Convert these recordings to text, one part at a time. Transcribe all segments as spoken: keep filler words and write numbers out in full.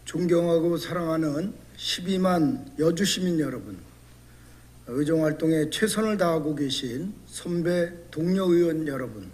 존경하고 사랑하는 십이만 여주 시민 여러분, 의정활동에 최선을 다하고 계신 선배 동료 의원 여러분,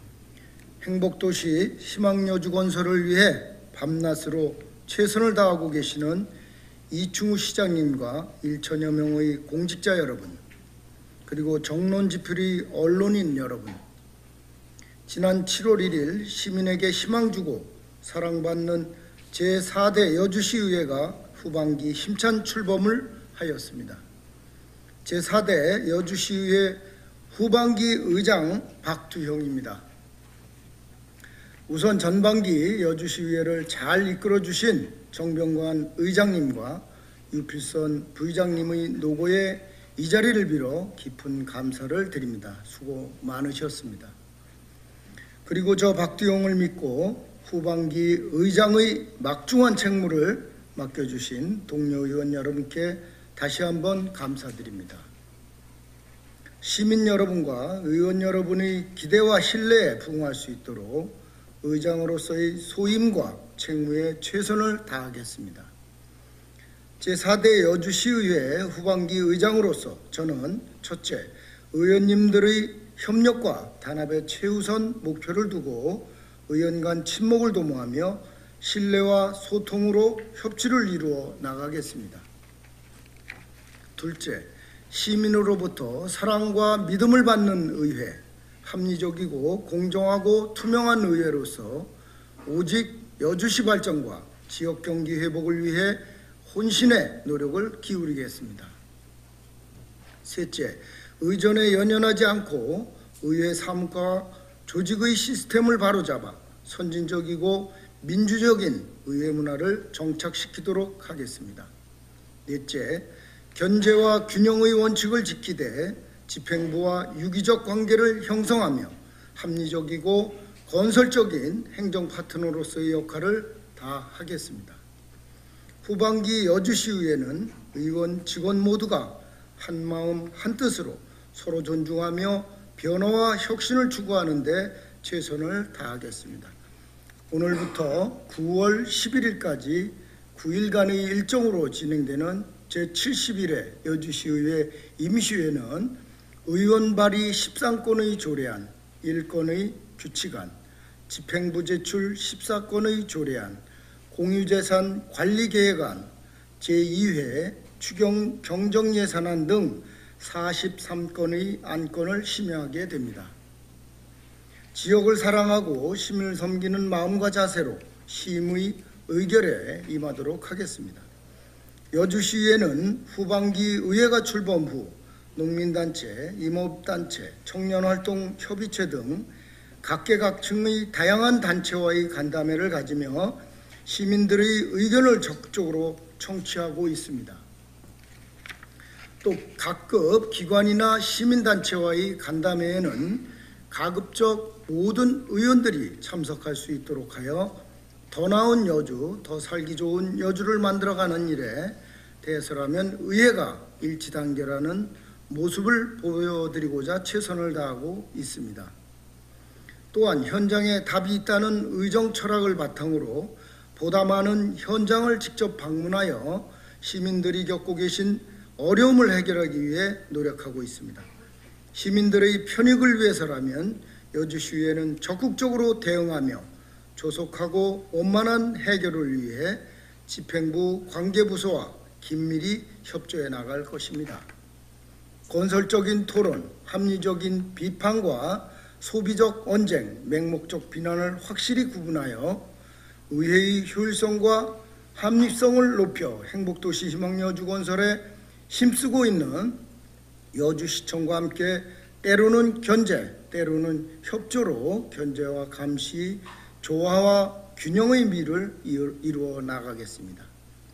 행복도시 희망여주 건설을 위해 밤낮으로 최선을 다하고 계시는 이충우 시장님과 일천여 명의 공직자 여러분, 그리고 정론지필의 언론인 여러분, 지난 칠월 일일 시민에게 희망 주고 사랑받는 제사 대 여주시의회가 후반기 힘찬 출범을 하였습니다. 제사 대 여주시의회 후반기 의장 박두형입니다. 우선 전반기 여주시의회를 잘 이끌어주신 정병관 의장님과 유필선 부의장님의 노고에 이 자리를 빌어 깊은 감사를 드립니다. 수고 많으셨습니다. 그리고 저 박두형을 믿고 후반기 의장의 막중한 책무를 맡겨주신 동료 의원 여러분께 다시 한번 감사드립니다. 시민 여러분과 의원 여러분의 기대와 신뢰에 부응할 수 있도록 의장으로서의 소임과 책무에 최선을 다하겠습니다. 제사 대 여주시의회 후반기 의장으로서 저는 첫째, 의원님들의 협력과 단합에 최우선 목표를 두고 의원 간 친목을 도모하며 신뢰와 소통으로 협치를 이루어 나가겠습니다. 둘째, 시민으로부터 사랑과 믿음을 받는 의회, 합리적이고 공정하고 투명한 의회로서 오직 여주시 발전과 지역 경기 회복을 위해 혼신의 노력을 기울이겠습니다. 셋째, 의전에 연연하지 않고 의회 사무과 조직의 시스템을 바로잡아 선진적이고 민주적인 의회 문화를 정착시키도록 하겠습니다. 넷째, 견제와 균형의 원칙을 지키되 집행부와 유기적 관계를 형성하며 합리적이고 건설적인 행정 파트너로서의 역할을 다하겠습니다. 후반기 여주시의회는 의원, 직원 모두가 한마음 한뜻으로 서로 존중하며 변화와 혁신을 추구하는 데 최선을 다하겠습니다. 오늘부터 구월 십일일까지 구 일간의 일정으로 진행되는 제칠십일 회 여주시의회 임시회는 의원 발의 십삼 건의 조례안, 일 건의 규칙안, 집행부 제출 십사 건의 조례안, 공유재산 관리계획안, 제이 회 추경 경정예산안 등 사십삼 건의 안건을 심의하게 됩니다. 지역을 사랑하고 시민을 섬기는 마음과 자세로 시임의 의결에 임하도록 하겠습니다. 여주시의회는 후반기 의회가 출범 후 농민단체, 임업단체, 청년활동협의체 등 각계각층의 다양한 단체와의 간담회를 가지며 시민들의 의견을 적극적으로 청취하고 있습니다. 또 각급 기관이나 시민단체와의 간담회에는 가급적 모든 의원들이 참석할 수 있도록 하여 더 나은 여주, 더 살기 좋은 여주를 만들어가는 일에 대해서라면 의회가 일치단결하는 모습을 보여드리고자 최선을 다하고 있습니다. 또한 현장에 답이 있다는 의정 철학을 바탕으로 보다 많은 현장을 직접 방문하여 시민들이 겪고 계신 어려움을 해결하기 위해 노력하고 있습니다. 시민들의 편익을 위해서라면 여주시의회는 적극적으로 대응하며 조속하고 원만한 해결을 위해 집행부 관계부서와 긴밀히 협조해 나갈 것입니다. 건설적인 토론, 합리적인 비판과 소비적 언쟁, 맹목적 비난을 확실히 구분하여 의회의 효율성과 합리성을 높여 행복도시 희망여주 건설에 힘쓰고 있는 여주시청과 함께 때로는 견제, 때로는 협조로 견제와 감시, 조화와 균형의 미를 이루어 나가겠습니다.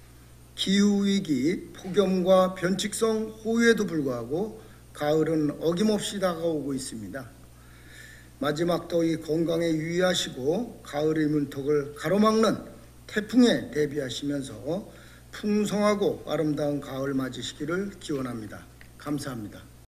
기후위기, 폭염과 변칙성 호우에도 불구하고 가을은 어김없이 다가오고 있습니다. 마지막 더위 건강에 유의하시고 가을의 문턱을 가로막는 태풍에 대비하시면서 풍성하고 아름다운 가을 맞으시기를 기원합니다. 감사합니다.